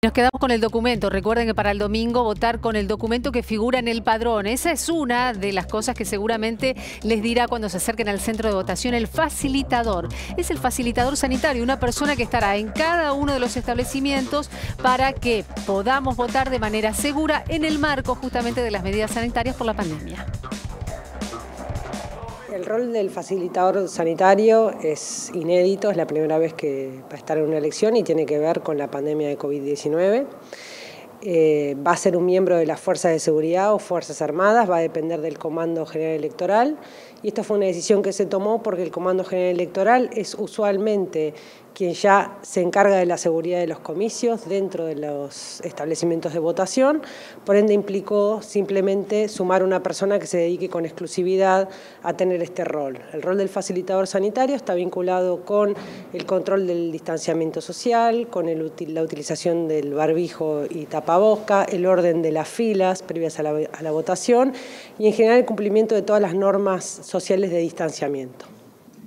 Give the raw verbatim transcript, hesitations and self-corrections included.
Nos quedamos con el documento. Recuerden que para el domingo votar con el documento que figura en el padrón. Esa es una de las cosas que seguramente les dirá cuando se acerquen al centro de votación el facilitador. Es el facilitador sanitario, una persona que estará en cada uno de los establecimientos para que podamos votar de manera segura en el marco justamente de las medidas sanitarias por la pandemia. El rol del facilitador sanitario es inédito, es la primera vez que va a estar en una elección y tiene que ver con la pandemia de COVID diecinueve. Eh, va a ser un miembro de las Fuerzas de Seguridad o Fuerzas Armadas, va a depender del Comando General Electoral. Y esta fue una decisión que se tomó porque el Comando General Electoral es usualmente quien ya se encarga de la seguridad de los comicios dentro de los establecimientos de votación. Por ende implicó simplemente sumar una persona que se dedique con exclusividad a tener este rol. El rol del facilitador sanitario está vinculado con el control del distanciamiento social, con el, la utilización del barbijo y tapabocas, el orden de las filas previas a la, a la votación y en general el cumplimiento de todas las normas sociales de distanciamiento.